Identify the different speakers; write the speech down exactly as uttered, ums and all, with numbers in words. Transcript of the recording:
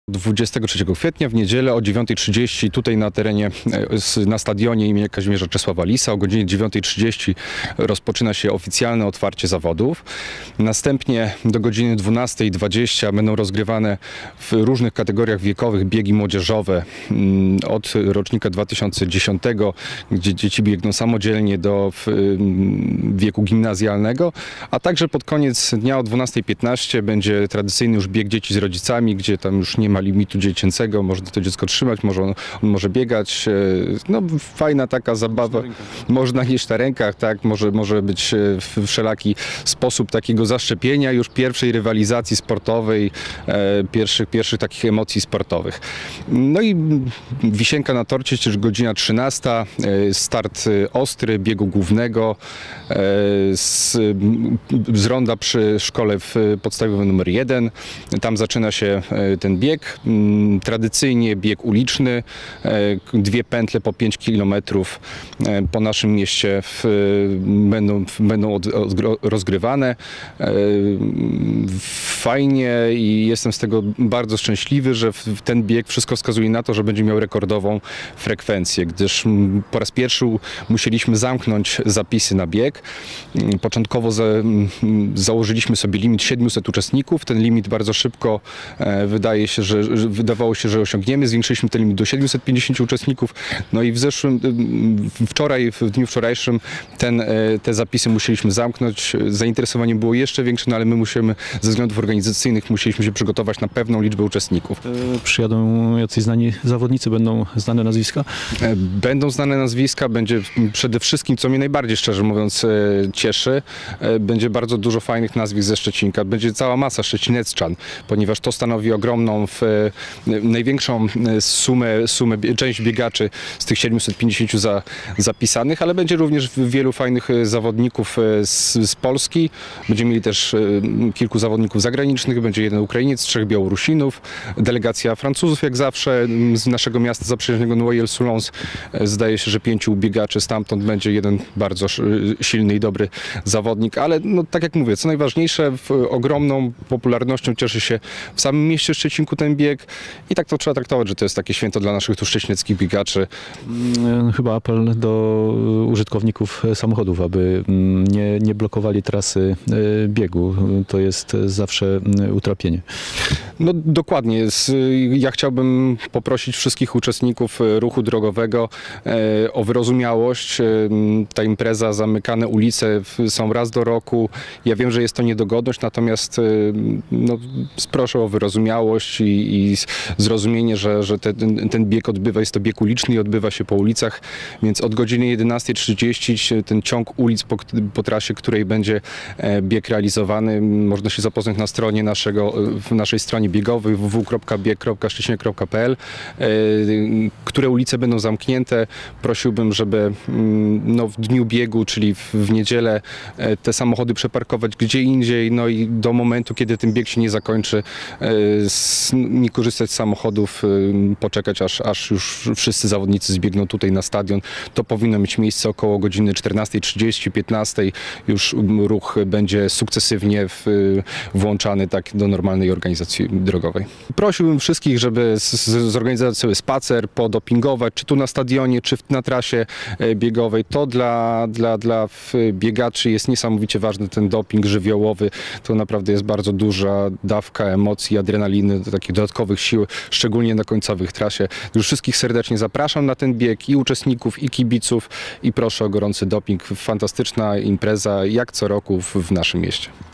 Speaker 1: dwudziestego trzeciego kwietnia w niedzielę o dziewiątej trzydzieści tutaj na terenie, na stadionie imienia Kazimierza Czesława Lisa o godzinie dziewiątej trzydzieści rozpoczyna się oficjalne otwarcie zawodów. Następnie do godziny dwunastej dwadzieścia będą rozgrywane w różnych kategoriach wiekowych biegi młodzieżowe od rocznika dwa tysiące dziesiątego, gdzie dzieci biegną samodzielnie do wieku gimnazjalnego, a także pod koniec dnia o dwunastej piętnaście będzie tradycyjny już bieg dzieci z rodzicami, gdzie tam już nie ma limitu dziecięcego, można to dziecko trzymać, może on, on może biegać. No fajna taka zabawa. Można nieść na rękach, tak, może, może być wszelaki sposób takiego zaszczepienia już pierwszej rywalizacji sportowej, e, pierwszych, pierwszych takich emocji sportowych. No i wisienka na torcie, czyli godzina trzynasta, e, start ostry, biegu głównego e, z, z ronda przy szkole w podstawowym numer jeden. Tam zaczyna się ten bieg. Tradycyjnie bieg uliczny, dwie pętle po pięć kilometrów po naszym mieście w, będą, będą od, od, rozgrywane. Fajnie i jestem z tego bardzo szczęśliwy, że w ten bieg wszystko wskazuje na to, że będzie miał rekordową frekwencję, gdyż po raz pierwszy musieliśmy zamknąć zapisy na bieg. Początkowo za, założyliśmy sobie limit siedmiuset uczestników. Ten limit bardzo szybko wydaje się, że, że wydawało się, że osiągniemy. Zwiększyliśmy ten limit do siedmiuset pięćdziesięciu uczestników. No i w zeszłym, wczoraj, w dniu wczorajszym ten, te zapisy musieliśmy zamknąć. Zainteresowanie było jeszcze większe, no ale my musimy ze względów organizacyjnych musieliśmy się przygotować na pewną liczbę uczestników.
Speaker 2: Przyjadą jacyś znani zawodnicy, będą znane nazwiska?
Speaker 1: Będą znane nazwiska, będzie przede wszystkim, co mnie najbardziej szczerze mówiąc cieszy, będzie bardzo dużo fajnych nazwisk ze Szczecinka. Będzie cała masa szczecineczczan, ponieważ to stanowi ogromną, w, największą sumę, sumę, część biegaczy z tych siedmiuset pięćdziesięciu za, zapisanych, ale będzie również wielu fajnych zawodników z, z Polski. Będziemy mieli też kilku zawodników zagranicznych, będzie jeden Ukrainiec, trzech Białorusinów, delegacja Francuzów jak zawsze, z naszego miasta zaprzyjaźnionego Noyelles-Soulons. Zdaje się, że pięciu biegaczy stamtąd, będzie jeden bardzo silny i dobry zawodnik, ale no, tak jak mówię, co najważniejsze, ogromną popularnością cieszy się w samym mieście Szczecinku ten bieg i tak to trzeba traktować, że to jest takie święto dla naszych tu szczecineckich biegaczy.
Speaker 2: Chyba apel do użytkowników samochodów, aby nie, nie blokowali trasy biegu. To jest zawsze utrapienie.
Speaker 1: No dokładnie. Ja chciałbym poprosić wszystkich uczestników ruchu drogowego o wyrozumiałość. Ta impreza, zamykane ulice są raz do roku. Ja wiem, że jest to niedogodność, natomiast no, proszę o wyrozumiałość i, i zrozumienie, że, że ten, ten bieg odbywa, jest to bieg uliczny i odbywa się po ulicach, więc od godziny jedenastej trzydzieści ten ciąg ulic po, po trasie, której będzie bieg realizowany, można się zapoznać na stronie naszego, w naszej stronie biegowej w w w kropka bieg kropka szczecinek kropka p l. Które ulice będą zamknięte. Prosiłbym, żeby no, w dniu biegu, czyli w, w niedzielę, te samochody przeparkować gdzie indziej, no i do momentu, kiedy ten bieg się nie zakończy, nie korzystać z samochodów, poczekać, aż, aż już wszyscy zawodnicy zbiegną tutaj na stadion. To powinno mieć miejsce około godziny czternastej trzydzieści, piętnastej. Już ruch będzie sukcesywnie w, włączany tak do normalnej organizacji drogowej. Prosiłbym wszystkich, żeby zorganizować sobie spacer, podopingować, czy tu na stadionie, czy na trasie biegowej. To dla, dla, dla biegaczy jest niesamowicie ważny ten doping żywiołowy. To naprawdę jest bardzo duża dawka emocji, adrenaliny, takich dodatkowych sił, szczególnie na końcowych trasie. Już wszystkich serdecznie zapraszam na ten bieg, i uczestników, i kibiców, i proszę o gorący doping. Fantastyczna impreza, jak co roku w, w naszym mieście.